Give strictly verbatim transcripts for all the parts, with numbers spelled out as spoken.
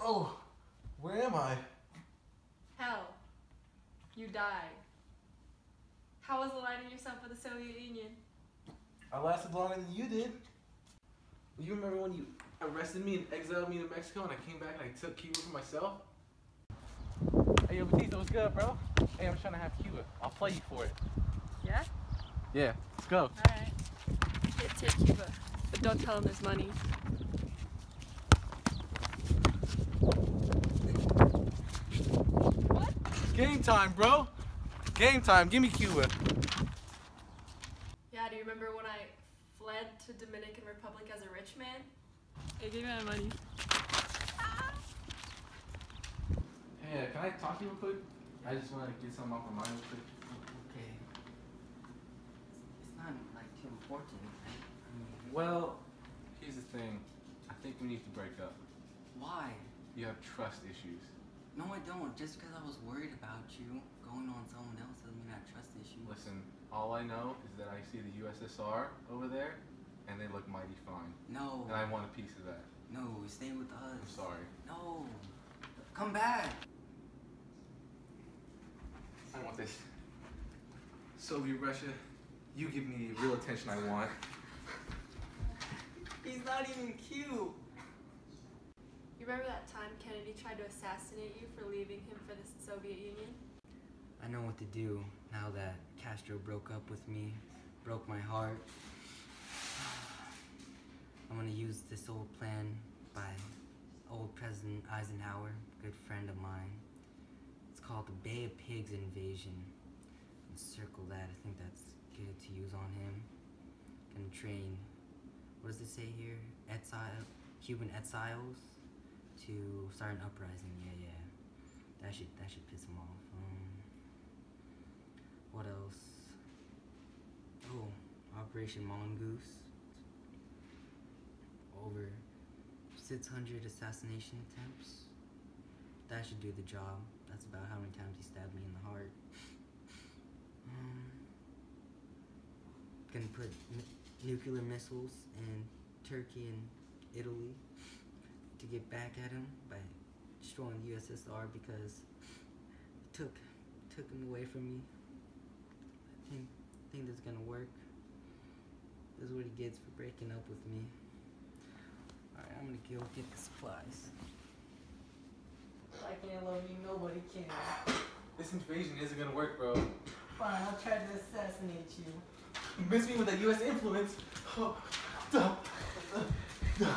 Oh, where am I? Hell, you died. How was aligning yourself with the Soviet Union? I lasted longer than you did. You remember when you arrested me and exiled me to Mexico and I came back and I took Cuba for myself? Hey, yo, Batista, what's good, bro? Hey, I'm trying to have Cuba. I'll play you for it. Yeah? Yeah, let's go. Alright. Here, take Cuba. But don't tell him there's money. What? Game time, bro. Game time. Give me Cuba. Yeah, do you remember when I fled to Dominican Republic as a rich man? Hey, give me my money. Hey, can I talk to you real quick? I just want to get something off my mind real quick. Okay. It's not like too important. I mean, Well, here's the thing. I think we need to break up. why? You have trust issues. No, I don't. Just because I was worried about you going on someone else doesn't mean I have trust issues. Listen, all I know is that I see the U S S R over there, and they look mighty fine. No. And I want a piece of that. No, stay with us. I'm sorry. No. Come back. I want this. Soviet Russia, you give me the real attention I want. He's not even cute. You remember that time Kennedy tried to assassinate you for leaving him for the Soviet Union? I know what to do now that Castro broke up with me, broke my heart. I'm gonna use this old plan by old President Eisenhower, good friend of mine. It's called the Bay of Pigs invasion. I'm gonna circle that. I think that's good to use on him. Gonna train, what does it say here? Exile, Cuban exiles to start an uprising. Yeah, yeah. That should that should piss him off. Um, what else? Oh, Operation Mongoose. Over six hundred assassination attempts. That should do the job. That's about how many times he stabbed me in the heart. Um, gonna put n nuclear missiles in Turkey and Italy to get back at him by destroying the U S S R because it took took him away from me. I think think that's gonna work. This is what he gets for breaking up with me. Alright, I'm gonna go get the supplies. If I can't love you, nobody can. This invasion isn't gonna work, bro. Fine, I'll try to assassinate you. You miss me with that U S influence. Oh, duh, uh, duh.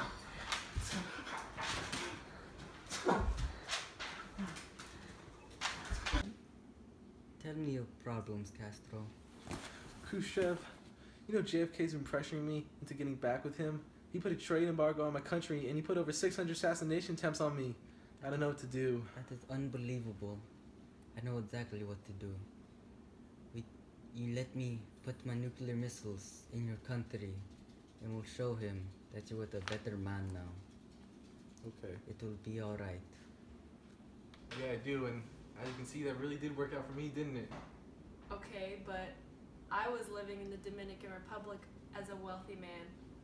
Tell me your problems, Castro. Khrushchev, you know J F K's been pressuring me into getting back with him. He put a trade embargo on my country and he put over six hundred assassination attempts on me. I don't know what to do. That is unbelievable. I know exactly what to do. We, you let me put my nuclear missiles in your country and we'll show him that you're with a better man now. Okay. It will be alright. Yeah, I do, and as you can see, that really did work out for me, didn't it? Okay, but I was living in the Dominican Republic as a wealthy man.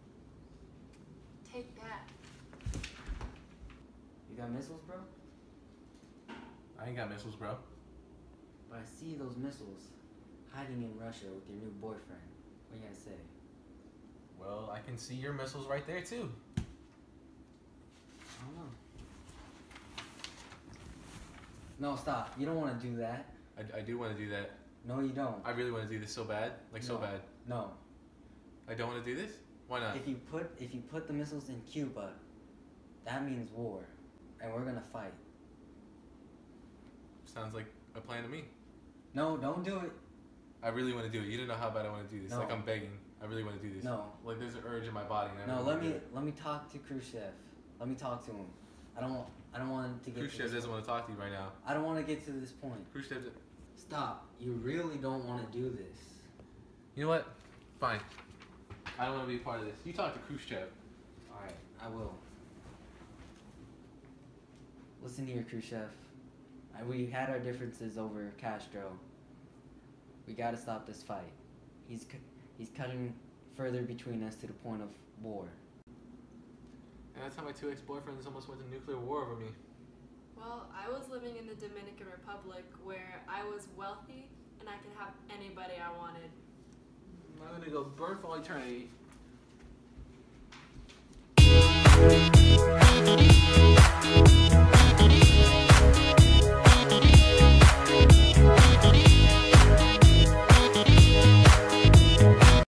Take that. You got missiles, bro? I ain't got missiles, bro. But I see those missiles hiding in Russia with your new boyfriend. What are you gonna say? Well, I can see your missiles right there, too. I don't know. No, stop. You don't want to do that. I, I do want to do that. No, you don't. I really want to do this so bad. Like, so No. bad. No. I don't want to do this? Why not? If you put if you put the missiles in Cuba, that means war, and we're gonna fight. Sounds like a plan to me. No, don't do it. I really want to do it. You don't know how bad I want to do this. No. Like, I'm begging. I really want to do this. No. Like, there's an urge in my body. And I No, really let wanna me do it. let me talk to Khrushchev. Let me talk to him. I don't want I don't want to get. Khrushchev to this doesn't want to talk to you right now. I don't want to get to this point. Khrushchev. Stop. You really don't want to do this. You know what? Fine. I don't want to be a part of this. You talk to Khrushchev. All right, I will. Listen here, Khrushchev. I, we had our differences over Castro. We gotta stop this fight. He's cu- he's cutting further between us to the point of war. And that's how my two ex-boyfriends almost went to nuclear war over me. Well, I was living in the Dominican Republic where I was wealthy and I could have anybody I wanted. I'm gonna go burn for all eternity.